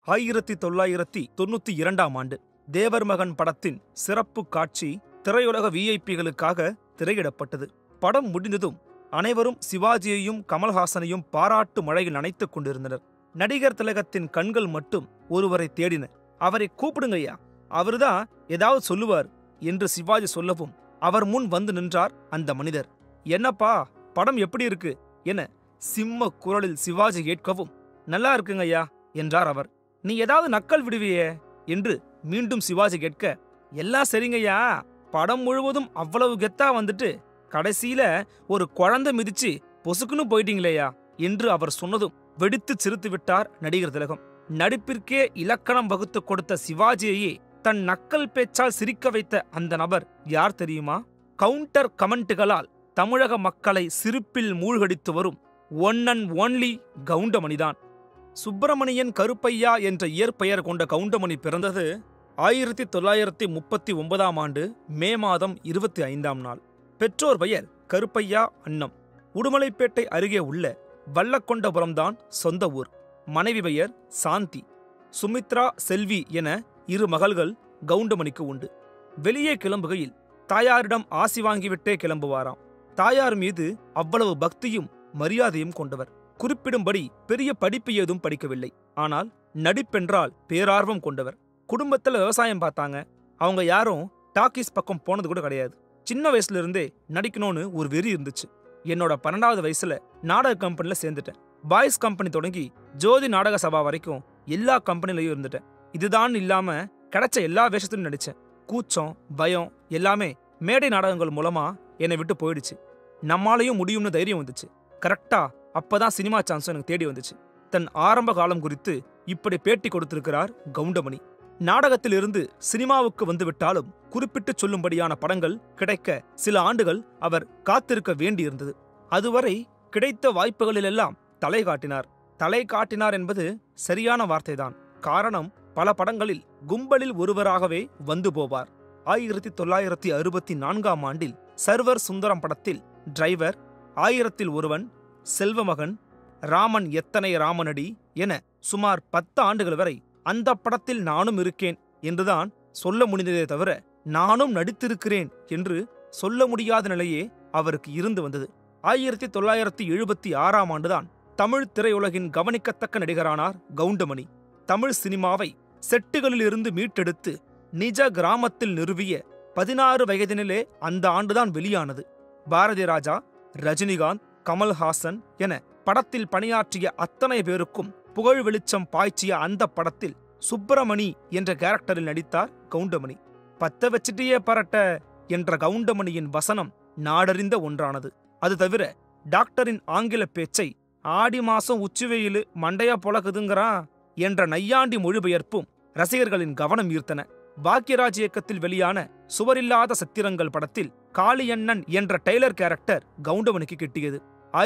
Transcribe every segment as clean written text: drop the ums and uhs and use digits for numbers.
1992ஆம் ஆண்டு தேவர் மகன் படத்தின் சிறப்பு காட்சி திரையுலக விஐபிகளுக்காக திரையிடப்பட்டது. படம் முடிந்ததும் அனைவரும் சிவாஜியையும் கமல்ஹாசனையும் பாராட்டு மழையில் நனைத்துக் கொண்டிருந்தனர். நடிகர் திலகத்தின் கண்கள் மட்டும் ஒருவரை தேடின. அவரை கூப்பிடுங்கய்யா, அவர்தான் ஏதாவது சொல்லுவார் என்று சிவாஜி சொல்லவும் அவர் முன் வந்து நின்றார் அந்த மனிதர். என்னப்பா, படம் எப்படி இருக்கு என சிம்ம குரலில் சிவாஜி கேட்கவும், நல்லா இருக்குங்கய்யா என்றார் அவர். நீ ஏதாவது நக்கல் விடுவியே என்று மீண்டும் சிவாஜி கேட்க, எல்லாம் சரிங்கய்யா, படம் முழுவதும் அவ்வளவு கெத்தா வந்துட்டு கடைசியில ஒரு குழந்தை மிதிச்சு பொசுக்குன்னு போயிட்டீங்களேயா என்று அவர் சொன்னதும் வெடித்து சிரித்து விட்டார் நடிகர் திலகம். நடிப்பிற்கே இலக்கணம் வகுத்து கொடுத்த சிவாஜியையே தன் நக்கல் பேச்சால் சிரிக்க வைத்த அந்த நபர் யார் தெரியுமா? கவுண்டர் கமெண்ட்டுகளால் தமிழக மக்களை சிரிப்பில் மூழ்கடித்து வரும் ஒன் அண்ட் ஒன்லி கவுண்டமணிதான். சுப்பிரமணியன் கருப்பையா என்ற இயற்பெயர் கொண்ட கவுண்டமணி பிறந்தது 1939ஆம் ஆண்டு மே மாதம் 25ஆம் நாள். பெற்றோர் பெயர் கருப்பையா அன்னம். உடுமலைப்பேட்டை அருகே உள்ள வல்லக்கொண்டபுரம்தான் சொந்த ஊர். மனைவி பெயர் சாந்தி. சுமித்ரா, செல்வி என 2 மகள்கள் கவுண்டமணிக்கு உண்டு. வெளியே கிளம்புகையில் தாயாரிடம் ஆசி வாங்கிவிட்டே கிளம்புவாராம். தாயார் மீது அவ்வளவு பக்தியும் மரியாதையும் கொண்டவர். குறிப்பிடும்படி பெரிய படிப்பு ஏதும் படிக்கவில்லை. ஆனால் நடிப்பென்றால் பேரார்வம் கொண்டவர். குடும்பத்தில் விவசாயம் பார்த்தாங்க. அவங்க யாரும் டாக்கீஸ் பக்கம் போனது கூட கிடையாது. சின்ன வயசுல இருந்தே நடிக்கணும்னு ஒரு வெறி இருந்துச்சு. என்னோட 12வது வயசுல நாடக கம்பெனில சேர்ந்துட்டேன். பாய்ஸ் கம்பெனி தொடங்கி ஜோதி நாடக சபா வரைக்கும் எல்லா கம்பெனிலையும் இருந்துட்டேன். இதுதான் இல்லாம கிடைச்ச எல்லா வேஷத்திலும் நடிச்சேன். கூச்சம், பயம் எல்லாமே மேடை நாடகங்கள் மூலமா என்னை விட்டு போயிடுச்சு. நம்மாலையும் முடியும்னு தைரியம் வந்துச்சு. கரெக்டா அப்பதான் சினிமா சான்ஸும் எனக்கு தேடி வந்துச்சு. தன் ஆரம்ப காலம் குறித்து இப்படி பேட்டி கொடுத்திருக்கிறார் கவுண்டமணி. நாடகத்தில் இருந்து சினிமாவுக்கு வந்துவிட்டாலும் குறிப்பிட்டு சொல்லும்படியான படங்கள் கிடைக்க சில ஆண்டுகள் அவர் காத்திருக்க வேண்டியிருந்தது. அதுவரை கிடைத்த வாய்ப்புகளிலெல்லாம் தலை காட்டினார். தலை காட்டினார் என்பது சரியான வார்த்தைதான். காரணம், பல படங்களில் கும்பலில் ஒருவராகவே வந்து போவார். 1964ஆம் ஆண்டில் சர்வர் சுந்தரம் படத்தில் டிரைவர், 1000ல் ஒருவன், செல்வமகன், ராமன் எத்தனை ராமனடி என சுமார் 10 ஆண்டுகள் வரை அந்த படத்தில் நானும் இருக்கேன் என்றுதான் சொல்ல முடிந்ததே தவிர நானும் நடித்திருக்கிறேன் என்று சொல்ல முடியாத நிலையே அவருக்கு இருந்து வந்தது. 1976ஆம் ஆண்டுதான் தமிழ் திரையுலகின் கவனிக்கத்தக்க நடிகரானார் கவுண்டமணி. தமிழ் சினிமாவை செட்டுகளிலிருந்து மீட்டெடுத்து நிஜ கிராமத்தில் நிறுவிய 16 வயதினிலே அந்த ஆண்டுதான் வெளியானது. பாரதி ராஜா, ரஜினிகாந்த், கமல்ஹாசன் என படத்தில் பணியாற்றிய அத்தனை பேருக்கும் புகழ் வெளிச்சம் பாய்ச்சிய அந்த படத்தில் சுப்பிரமணி என்ற கேரக்டரில் நடித்தார் கவுண்டமணி. பத்த வச்சிட்டியே பரட்ட என்ற கவுண்டமணியின் வசனம் நாடறிந்த ஒன்றானது. அது தவிர டாக்டரின் ஆங்கில பேச்சை ஆடி மாசம் உச்சிவெயிலு மண்டையா பொழக்குதுங்கிறான் என்ற நையாண்டி மொழிபெயர்ப்பும் ரசிகர்களின் கவனம் ஈர்த்தன. பாக்யராஜ் இயக்கத்தில் வெளியான சுவரில்லாத சத்திரங்கள் படத்தில் காளியண்ணன் என்ற டெய்லர் கேரக்டர் கவுண்டமணிக்கு கிட்டியது.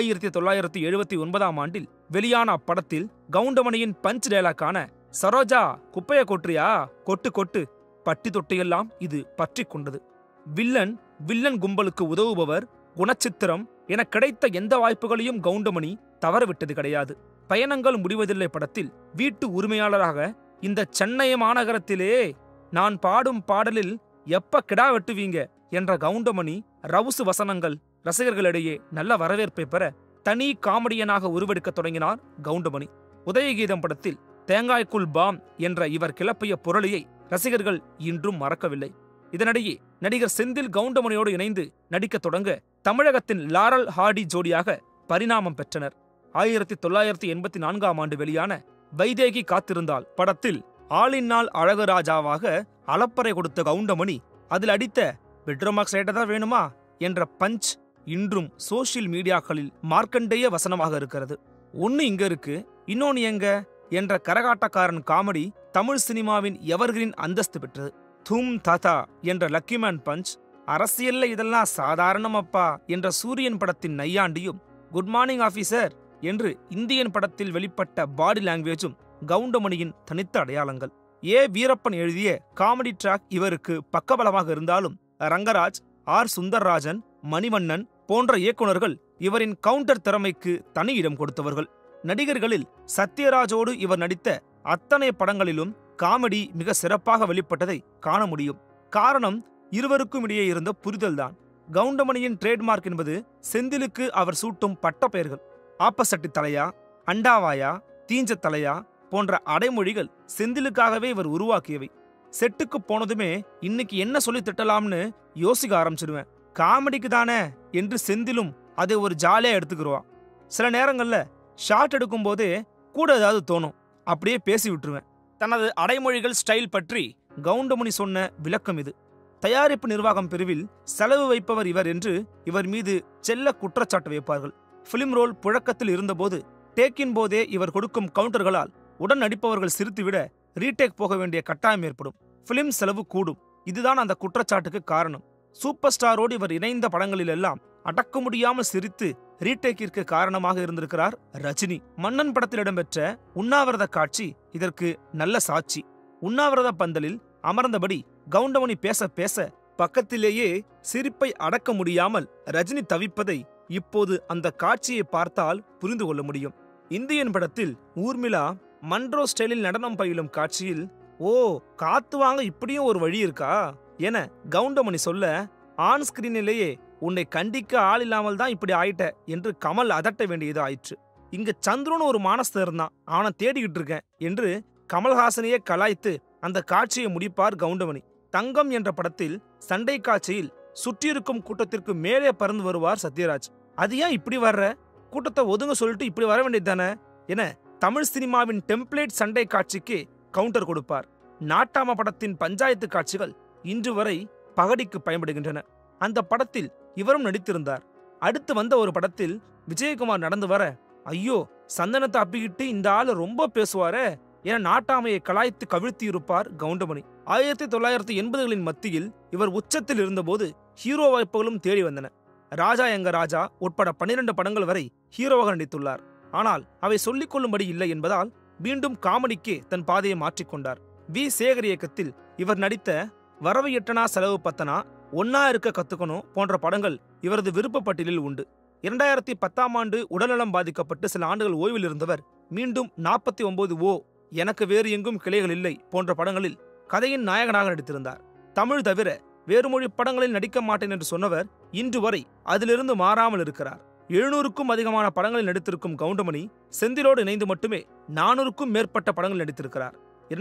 1979ஆம் ஆண்டில் வெளியான அப்படத்தில் கவுண்டமணியின் பஞ்ச் டயலாக்கான சரோஜா குப்பைய கொட்டுறியா, கொட்டு கொட்டு, பட்டி தொட்டையெல்லாம் இது பற்றி கொண்டது. வில்லன் கும்பலுக்கு உதவுபவர், குணச்சித்திரம் என கிடைத்த எந்த வாய்ப்புகளையும் கவுண்டமணி தவறவிட்டது கிடையாது. பயணங்கள் முடிவதில்லை படத்தில் வீட்டு உரிமையாளராக, இந்த சென்னை மாநகரத்திலே நான் பாடும் பாடலில் எப்ப கிடா வெட்டுவீங்க என்ற கவுண்டமணி ரவுசு வசனங்கள் ரசிகர்களிடையே நல்ல வரவேற்பை பெற தனி காமெடியனாக உருவெடுக்க தொடங்கினார் கவுண்டமணி. உதயகீதம் படத்தில் தேங்காய்க்குள் பாம் என்ற இவர் கிளப்பிய புரளியை ரசிகர்கள் இன்றும் மறக்கவில்லை. இதனிடையே நடிகர் செந்தில் கவுண்டமணியோடு இணைந்து நடிக்க தொடங்க தமிழகத்தின் லாரல் ஹார்டி ஜோடியாக பரிணாமம் பெற்றனர். 1984ஆம் ஆண்டு வெளியான வைதேகி காத்திருந்தால் படத்தில் ஆளினால் அழகுராஜாவாக அலப்பறை கொடுத்த கவுண்டமணி அதில் அடித்த பெட்ரோமாக்ஸ் ரைட்டதான் வேணுமா என்ற பஞ்ச் இன்றும் சோசியல் மீடியாக்களில் மார்க்கண்டேய வசனமாக இருக்கிறது. ஒன்னு இங்க இருக்கு, இன்னொன்னு எங்க என்ற கரகாட்டக்காரன் காமெடி தமிழ் சினிமாவின் எவர்கிரீன் அந்தஸ்து பெற்றது. தூம் தாத்தா என்ற லக்கிமேன் பஞ்ச், அரசியல்ல இதெல்லாம் சாதாரணமப்பா என்ற சூரியன் படத்தின் நையாண்டியும், குட் மார்னிங் ஆபீசர் என்று இந்தியன் படத்தில் வெளிப்பட்ட பாடி லாங்குவேஜும் கவுண்டமணியின் தனித்த அடையாளங்கள். ஏ வீரப்பன் எழுதிய காமெடி டிராக் இவருக்கு பக்கபலமாக இருந்தாலும் ரங்கராஜ், ஆர் சுந்தர்ராஜன், மணிவண்ணன் போன்ற இயக்குநர்கள் இவரின் கவுண்டர் திறமைக்கு தனி இடம் கொடுத்தவர்கள். நடிகர்களில் சத்யராஜோடு இவர் நடித்த அத்தனை படங்களிலும் காமெடி மிக சிறப்பாக வெளிப்பட்டதை காண முடியும். காரணம் இருவருக்கும் இடையே இருந்த புரிதல்தான். கவுண்டமணியின் ட்ரேட்மார்க் என்பது செந்திலுக்கு அவர் சூட்டும் பட்ட பெயர்கள். ஆப்பசட்டி தலையா, அண்டாவாயா, தீஞ்ச தலையா போன்ற அடைமொழிகள் செந்திலுக்காகவே இவர் உருவாக்கியவை. செட்டுக்கு போனதுமே இன்னைக்கு என்ன சொல்லி திட்டலாம்னு யோசிக்க ஆரம்பிச்சிடுவேன். காமெடிக்கு தானே என்று செந்திலும் அதை ஒரு ஜாலியா எடுத்துக்கிடுவான். சில நேரங்கள்ல ஷார்ட் எடுக்கும் போதே கூட ஏதாவது தோணும், அப்படியே பேசி விட்டுருவேன். தனது அடைமொழிகள் ஸ்டைல் பற்றி கவுண்டமணி சொன்ன விளக்கம் இது. தயாரிப்பு நிர்வாகம் பிரிவில் செலவு வைப்பவர் இவர் என்று இவர் மீது செல்ல குற்றச்சாட்டு வைப்பார்கள். பிலிம் ரோல் புழக்கத்தில் இருந்தபோது டேக்கின் போதே இவர் கொடுக்கும் கவுண்டர்களால் உடன் நடிப்பவர்கள் சிரித்துவிட ரீடேக் போக வேண்டிய கட்டாயம் ஏற்படும். பிலிம் செலவு கூடும். இதுதான் அந்த குற்றச்சாட்டுக்கு காரணம். சூப்பர் ஸ்டாரோடு இவர் இணைந்த படங்களிலெல்லாம் அடக்க முடியாமல் சிரித்து ரீடேக்கிற்கு காரணமாக இருந்திருக்கிறார் ரஜினி. மன்னன் படத்தில் இடம்பெற்ற உண்ணாவிரத காட்சி இதற்கு நல்ல சாட்சி. உண்ணாவிரத பந்தலில் அமர்ந்தபடி கவுண்டமணி பேச பேச பக்கத்திலேயே சிரிப்பை அடக்க முடியாமல் ரஜினி தவிப்பதை இப்போது அந்த காட்சியை பார்த்தால் புரிந்து கொள்ள முடியும். இந்தியன் படத்தில் ஊர்மிளா மன்றோ ஸ்டைலில் நடனம் பயிலும் காட்சியில் ஓ காத்து வாங்க இப்படியும் ஒரு வழி இருக்கா என கவுண்டமணி சொல்ல, ஆன் ஸ்கிரீனிலேயே உன்னை கண்டிக்க ஆள் இல்லாமல் தான் இப்படி ஆயிட்ட என்று கமல் அதட்ட வேண்டியது ஆயிற்று. இங்க சந்துருன்னு ஒரு மானஸ்தர் இருந்தான், அவனை தேடிக்கிட்டு இருக்கேன் என்று கமல்ஹாசனையே கலாய்த்து அந்த காட்சியை முடிப்பார் கவுண்டமணி. தங்கம் என்ற படத்தில் சண்டை காட்சியில் சுற்றியிருக்கும் கூட்டத்திற்கு மேலே பறந்து வருவார் சத்யராஜ். அது ஏன் இப்படி வர்ற, கூட்டத்தை ஒதுங்க சொல்லிட்டு இப்படி வர வேண்டியது தானே என தமிழ் சினிமாவின் டெம்ப்ளேட் சண்டை காட்சிக்கு கவுண்டர் கொடுப்பார். நாட்டாம படத்தின் பஞ்சாயத்து காட்சிகள் இன்று வரை பகடிக்கு பயன்படுகின்றன. அந்த படத்தில் இவரும் நடித்திருந்தார். அடுத்து வந்த ஒரு படத்தில் விஜயகுமார் நடந்து வர, ஐயோ சந்தனத்தை அப்பிக்கிட்டு இந்த ஆளு ரொம்ப பேசுவாரே என நாட்டாமையை கலாய்த்து கவிழ்த்தியிருப்பார் கவுண்டமணி. 1980களின் மத்தியில் இவர் உச்சத்தில் இருந்தபோது ஹீரோ வாய்ப்புகளும் தேடி வந்தன. ராஜா எங்க ராஜா உட்பட 12 படங்கள் வரை ஹீரோவாக நடித்துள்ளார். ஆனால் அவை சொல்லிக் கொள்ளும்படி இல்லை என்பதால் மீண்டும் காமெடிக்கு தன் பாதையை மாற்றிக்கொண்டார். வி சேகர் இயக்கத்தில் இவர் நடித்த வரவு எட்டனா செலவு பத்தனா, ஒன்னா இருக்க கத்துக்கணும் போன்ற படங்கள் இவரது விருப்ப பட்டியலில் உண்டு. 2010ஆம் ஆண்டு உடல்நலம் பாதிக்கப்பட்டு சில ஆண்டுகள் ஓய்வில் இருந்தவர் மீண்டும் 49 ஓ, எனக்கு வேறு எங்கும் கிளைகள் இல்லை போன்ற படங்களில் கதையின் நாயகனாக நடித்திருந்தார். தமிழ் தவிர வேறு மொழி படங்களில் நடிக்க மாட்டேன் என்று சொன்னவர் இன்று வரை அதிலிருந்து மாறாமல் இருக்கிறார். 700க்கும் அதிகமான படங்களில் நடித்திருக்கும் கவுண்டமணி செந்திலோடு இணைந்து மட்டுமே 400க்கும் மேற்பட்ட படங்கள் நடித்திருக்கிறார்.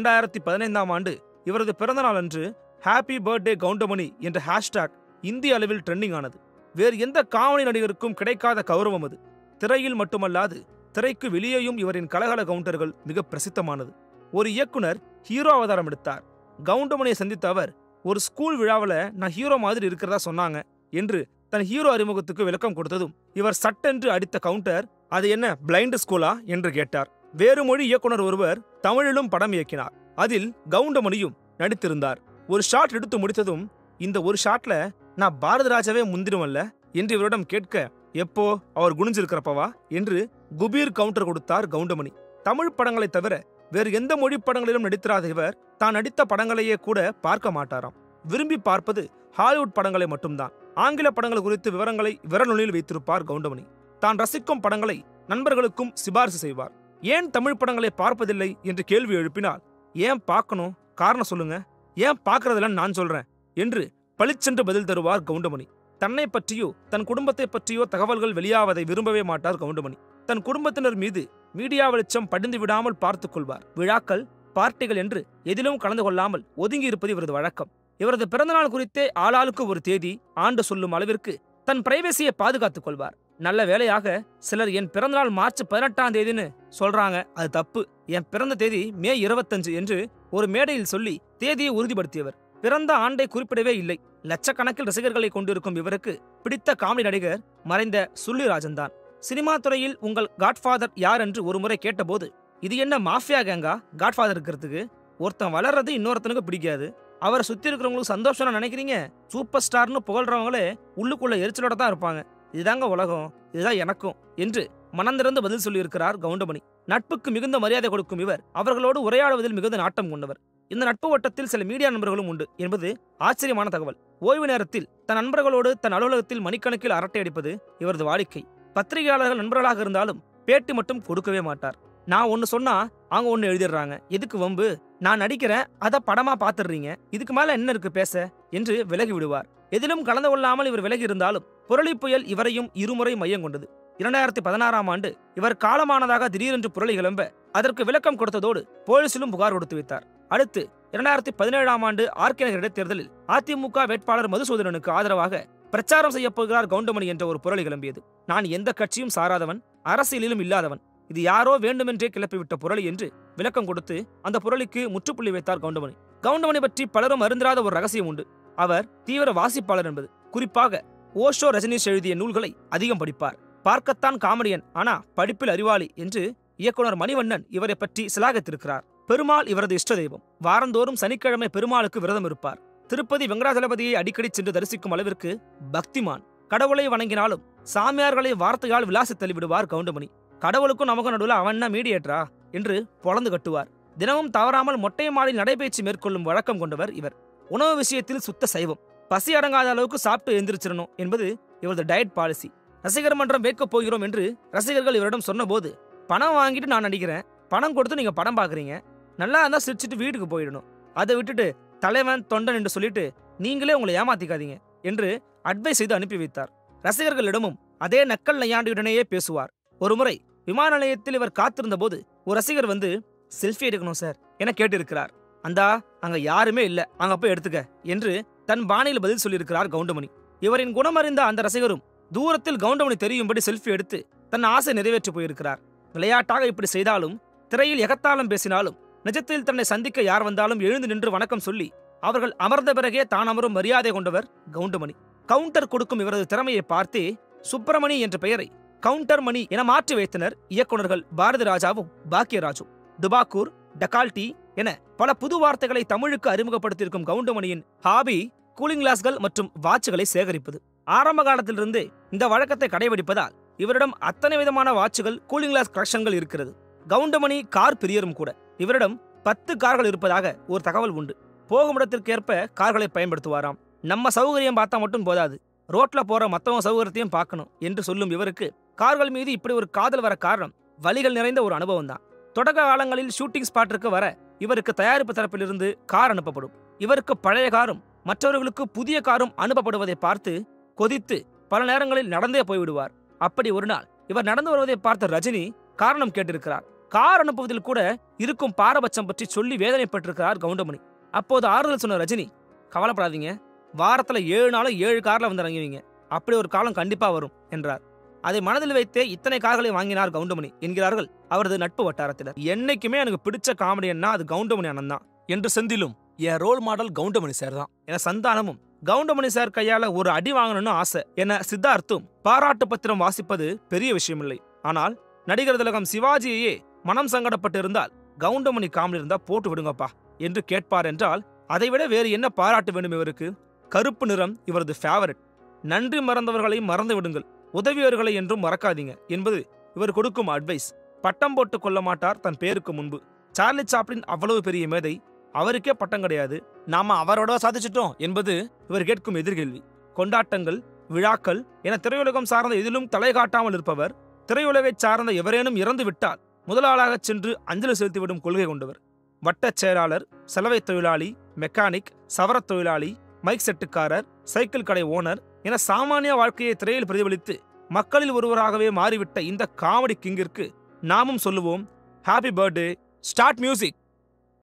2015ஆம் ஆண்டு இவரது பிறந்தநாள் அன்று ஹாப்பி பர்த்டே கவுண்டமணி என்ற ஹேஷ்டாக் இந்திய அளவில் ட்ரெண்டிங் ஆனது. வேறு எந்த காமெடி நடிகருக்கும் கிடைக்காத கௌரவம் அது. திரையில் மட்டுமல்லாது திரைக்கு வெளியேயும் இவரின் கலகல கவுண்டர்கள் மிக பிரசித்தமானது. ஒரு இயக்குனர் ஹீரோ அவதாரம் எடுத்தார். கவுண்டமணியை சந்தித்த அவர், ஒரு ஸ்கூல் விழாவில் நான் ஹீரோ மாதிரி இருக்கிறதா சொன்னாங்க என்று தன் ஹீரோ அறிமுகத்துக்கு விளக்கம் கொடுத்ததும் இவர் சட்டென்று அடித்த கவுண்டர், அது என்ன பிளைண்ட் ஸ்கூலா என்று கேட்டார். வேறு மொழி இயக்குனர் ஒருவர் தமிழிலும் படம் இயக்கினார். அதில் கவுண்டமணியும் நடித்திருந்தார். ஒரு ஷாட் எடுத்து முடித்ததும், இந்த ஒரு ஷாட்ல நான் பாரத ராஜாவே முந்திருவல்ல என்று இவரிடம் கேட்க, எப்போ அவர் குனிஞ்சிருக்கிறப்பவா என்று குபீர் கவுண்டர் கொடுத்தார் கவுண்டமணி. தமிழ் படங்களை தவிர வேறு எந்த மொழி படங்களிலும் நடித்திராத இவர் தான் நடித்த படங்களையே கூட பார்க்க மாட்டாராம். விரும்பி பார்ப்பது ஹாலிவுட் படங்களை மட்டும்தான். ஆங்கில படங்கள் குறித்து விவரங்களை விரல்நுனியில் வைத்திருப்பார் கவுண்டமணி. தான் ரசிக்கும் படங்களை நண்பர்களுக்கும் சிபாரிசு செய்வார். ஏன் தமிழ் படங்களை பார்ப்பதில்லை என்று கேள்வி எழுப்பினால், ஏன் பார்க்கணும், காரணம் சொல்லுங்க, ஏன் பார்க்கறதில்ல நான் சொல்றேன் என்று பளிச்சென்று பதில் தருவார் கவுண்டமணி. தன்னை பற்றியோ தன் குடும்பத்தை பற்றியோ தகவல்கள் வெளியாவதை விரும்பவே மாட்டார் கவுண்டமணி. தன் குடும்பத்தினர் மீது மீடியா வெளிச்சம் படிந்து விடாமல் பார்த்துக் கொள்வார். விழாக்கள், பார்ட்டிகள் என்று எதிலும் கலந்து கொள்ளாமல் ஒதுங்கி இருப்பது இவரது வழக்கம். இவரது பிறந்தநாள் குறித்தே ஆளாளுக்கு ஒரு தேதி, ஆண்டு சொல்லும் அளவிற்கு தன் பிரைவசியை பாதுகாத்துக் கொள்வார். நல்ல வேளையாக சிலர் என் பிறந்தநாள் மார்ச் 18ஆம் தேதின்னு சொல்றாங்க, அது தப்பு, என் பிறந்த தேதி மே 25 என்று ஒரு மேடையில் சொல்லி தேதியை உறுதிப்படுத்தியவர். பிறந்த ஆண்டை குறிப்பிடவே இல்லை. லட்சக்கணக்கில் ரசிகர்களை கொண்டிருக்கும் இவருக்கு பிடித்த காமெடி நடிகர் மறைந்த சுள்ளிராஜன் தான். சினிமா துறையில் உங்கள் காட்ஃபாதர் யார் என்று ஒரு முறை கேட்டபோது, இது என்ன மாஃபியா கேங்கா காட்ஃபாதர் இருக்கிறதுக்கு? ஒருத்தன் வளர்றது இன்னொருத்தனுக்கு பிடிக்காது, அவரை சுத்தி இருக்கிறவங்களுக்கு சந்தோஷம் நினைக்கிறீங்க, சூப்பர் ஸ்டார்னு புகழ்றவங்களே உள்ளுக்குள்ள எரிச்சலோட தான் இருப்பாங்க, இதுதாங்க உலகம், இதுதான் எனக்கும் என்று மனந்திறந்து பதில் சொல்லியிருக்கிறார் கவுண்டமணி. நட்புக்கு மிகுந்த மரியாதை கொடுக்கும் இவர் அவர்களோடு உரையாடுவதில் மிகுந்த நாட்டம் கொண்டவர். இந்த நட்பு வட்டத்தில் சில மீடியா நண்பர்களும் உண்டு என்பது ஆச்சரியமான தகவல். ஓய்வு நேரத்தில் தன் நண்பர்களோடு தன் அலுவலகத்தில் மணிக்கணக்கில் அரட்டை அடிப்பது இவரது வாடிக்கை. பத்திரிகையாளர்கள் நண்பர்களாக இருந்தாலும் பேட்டி மட்டும் கொடுக்கவே மாட்டார். நான் ஒன்னு சொன்னா அவங்க ஒன்னு எழுதிடுறாங்க. எதுக்கு வம்பு? நான் நடிக்கிறேன், அத படமா பாத்துடுறீங்க, இதுக்கு மேல என்ன இருக்கு பேச என்று விலகி விடுவார். எதிலும் கலந்து கொள்ளாமல் இவர் விலகி இருந்தாலும் புரளி புயல் இவரையும் இருமுறை மையம் கொண்டது. 2016ஆம் ஆண்டு இவர் காலமானதாக திடீரென்று புரளி கிளம்ப அதற்கு விளக்கம் கொடுத்ததோடு போலீசிலும் புகார் கொடுத்து வைத்தார். அடுத்து 2017ஆம் ஆண்டு ஆர்கே நகர் இடைத்தேர்தலில் அதிமுக வேட்பாளர் மதுசூதனனுக்கு ஆதரவாக பிரச்சாரம் செய்ய போகிறார் கவுண்டமணி என்ற ஒரு புரளி கிளம்பியது. நான் எந்த கட்சியும் சாராதவன், அரசியலிலும் இல்லாதவன், இது யாரோ வேண்டுமென்றே கிளப்பிவிட்ட புரளி என்று விளக்கம் கொடுத்து அந்த புரளிக்கு முற்றுப்புள்ளி வைத்தார் கவுண்டமணி. கவுண்டமணி பற்றி பலரும் அறிந்திராத ஒரு ரகசியம் உண்டு. அவர் தீவிர வாசிப்பாளர் என்பது. குறிப்பாக ஓஷோ, ரஜினிஷ் எழுதிய நூல்களை அதிகம் படிப்பார். பார்க்கத்தான் காமெடியன், ஆனா படிப்பில் அறிவாளி என்று இயக்குனர் மணிவண்ணன் இவரை பற்றி சிலாகித்திருக்கிறார். பெருமாள் இவரது இஷ்ட தெய்வம். வாரந்தோறும் சனிக்கிழமை பெருமாளுக்கு விரதம் இருப்பார். திருப்பதி வெங்கடாஜலபதியை அடிக்கடி சென்று தரிசிக்கும் அளவிற்கு பக்திமான். கடவுளை வணங்கினாலும் சாமியார்களை வார்த்தையால் விளாசி தள்ளிவிடுவார் கவுண்டமணி. கடவுளுக்கும் நமக்கும் நடுவில் அவன்னா மீடியேட்டரா என்று பொளந்து கட்டுவார். தினமும் தவறாமல் மொட்டை மாடியில் நடைபயிற்சி மேற்கொள்ளும் வழக்கம் கொண்டவர் இவர். உணவு விஷயத்தில் சுத்த சைவம். பசி அடங்காத அளவுக்கு சாப்பிட்டு எந்திரிச்சிடணும் என்பது இவரது டயட் பாலிசி. ரசிகர் மன்றம் வைக்கப் போகிறோம் என்று ரசிகர்கள் இவரிடம் சொன்னபோது, பணம் வாங்கிட்டு நான் நடிக்கிறேன், பணம் கொடுத்து நீங்க படம் பாக்குறீங்க, நல்லா இருந்தா சிரிச்சிட்டு வீட்டுக்கு போயிடணும், அதை விட்டுட்டு தலைவன் தொண்டன் என்று சொல்லிட்டு நீங்களே உங்களை ஏமாத்திக்காதீங்க என்று அட்வைஸ் செய்து அனுப்பி வைத்தார். ரசிகர்களிடமும் அதே நக்கல் நையாண்டியுடனேயே பேசுவார். ஒருமுறை விமான நிலையத்தில் இவர் காத்திருந்த போது ஒரு ரசிகர் வந்து செல்ஃபி எடுக்கணும் சார் என கேட்டிருக்கிறார். அந்தா அங்க யாருமே இல்ல, அங்க போய் எடுத்துக்க என்று தன் பாணியில் பதில் சொல்லியிருக்கிறார் கவுண்டமணி. இவரின் குணமறிந்த அந்த ரசிகரும் தூரத்தில் கவுண்டமணி தெரியும்படி செல்ஃபி எடுத்து தன் ஆசை நிறைவேற்றி போயிருக்கிறார். விளையாட்டாக இப்படி செய்தாலும், திரையில் எகத்தாளம் பேசினாலும், நிஜத்தில் தன்னை சந்திக்க யார் வந்தாலும் எழுந்து நின்று வணக்கம் சொல்லி அவர்கள் அமர்ந்த பிறகே தான் அமரும் மரியாதை கொண்டவர் கவுண்டமணி. கவுண்டர் கொடுக்கும் இவரது திறமையை பார்த்தே சுப்பிரமணி என்ற பெயரை கவுண்டர் மணி என மாற்றி வைத்தனர் இயக்குநர்கள் பாரதி ராஜாவும் பாக்கியராஜும். டுபாக்கூர், டகால்டி என பல புது வார்த்தைகளை தமிழுக்கு அறிமுகப்படுத்தியிருக்கும் கவுண்டமணியின் ஹாபி கூலிங் கிளாஸ்கள் மற்றும் வாட்சுகளை சேகரிப்பது. ஆரம்ப காலத்திலிருந்து இந்த வழக்கத்தை கடைபிடிப்பதால் இவரிடம் அத்தனை விதமான வாட்சுகள், கூலிங் கிளாஸ் கலெக்ஷன்கள் இருக்கிறது. கவுண்டமணி கார் பிரியரும் கூட. இவரிடம் 10 கார்கள் இருப்பதாக ஒரு தகவல் உண்டு. போகும் இடத்திற்கேற்ப கார்களை பயன்படுத்துவாராம். நம்ம சௌகரியம் பார்த்தா மட்டும் போதாது, ரோட்ல போற மத்தவங்க சௌகரியத்தையும் பார்க்கணும் என்று சொல்லும் இவருக்கு கார்கள் மீது இப்படி ஒரு காதல் வர காரணம் வலிகள் நிறைந்த ஒரு அனுபவம் தான். தொடக்க காலங்களில் ஷூட்டிங் ஸ்பாட்டிற்கு வர இவருக்கு தயாரிப்பு தரப்பிலிருந்து கார் அனுப்பப்படும். இவருக்கு பழைய காரும் மற்றவர்களுக்கு புதிய காரும் அனுப்பப்படுவதை பார்த்து கொதித்து பல நேரங்களில் நடந்தே போய்விடுவார். அப்படி ஒரு நாள் இவர் நடந்து வருவதை பார்த்த ரஜினி காரணம் கேட்டிருக்கிறார். கார் அனுப்புவதில் கூட இருக்கும் பாரபட்சம் பற்றி சொல்லி வேதனைப்பட்டிருக்கிறார் கவுண்டமணி. அப்போது ஆறுதல் சொன்ன ரஜினி, கவலைப்படாதீங்க, வாரத்துல 7 நாளும் 7 கார்ல வந்து இறங்குவீங்க, அப்படி ஒரு காலம் கண்டிப்பா வரும் என்றார். அதை மனதில் வைத்தே இத்தனை கார்களை வாங்கினார் கவுண்டமணி என்கிறார்கள் அவரது நட்பு வட்டாரத்தினர். என்னைக்குமே எனக்கு பிடிச்ச காமெடியன்னா அது கவுண்டமணி அண்ணன் தான் என்று செந்திலும், என் ரோல் மாடல் கவுண்டமணி சார் தான் என சந்தானமும், கவுண்டமணி சார் கையால ஒரு அடி வாங்கணும்னு ஆசை என சித்தார்த்தும் பாராட்டு பத்திரம் வாசிப்பது பெரிய விஷயமில்லை. ஆனால் நடிகர் திலகம் சிவாஜியையே மனம் சங்கடப்பட்டு இருந்தால் கவுண்டமணி காமெடி இருந்தா போட்டு விடுங்கப்பா என்று கேட்பார் என்றால் அதைவிட வேறு என்ன பாராட்டு வேண்டும் இவருக்கு? கருப்பு நிறம் இவரது ஃபேவரட். நன்றி மறந்தவர்களை மறந்து விடுங்கள், உதவியவர்களை என்றும் மறக்காதீங்க என்பது இவர் கொடுக்கும் அட்வைஸ். பட்டம் போட்டு கொள்ள மாட்டார் தன் பேருக்கு முன்பு. சார்லி சாப்ளின் அவ்வளவு பெரிய மேதை, அவருக்கே பட்டம் கிடையாது, நாம அவரோட சாதிச்சிட்டோம் என்பது இவர் கேட்கும் எதிர்கேள்வி. கொண்டாட்டங்கள், விழாக்கள் என திரையுலகம் சார்ந்த எதிலும் தலை காட்டாமல் இருப்பவர். திரையுலகை சார்ந்த எவரேனும் இறந்து விட்டால் முதலாளாக சென்று அஞ்சலி செலுத்திவிடும் கொள்கை கொண்டவர். வட்டச் செயலாளர், செலவை தொழிலாளி, மெக்கானிக், சவரத் தொழிலாளி, மைக் செட்டுக்காரர், சைக்கிள் கடை ஓனர் என சாமானிய வாழ்க்கையை திரையில் பிரதிபலித்து மக்களில் ஒருவராகவே மாறிவிட்ட இந்த காமெடி கிங்கிற்கு நாமும் சொல்லுவோம், ஹாப்பி பர்த்டே, ஸ்டார்ட் மியூசிக்.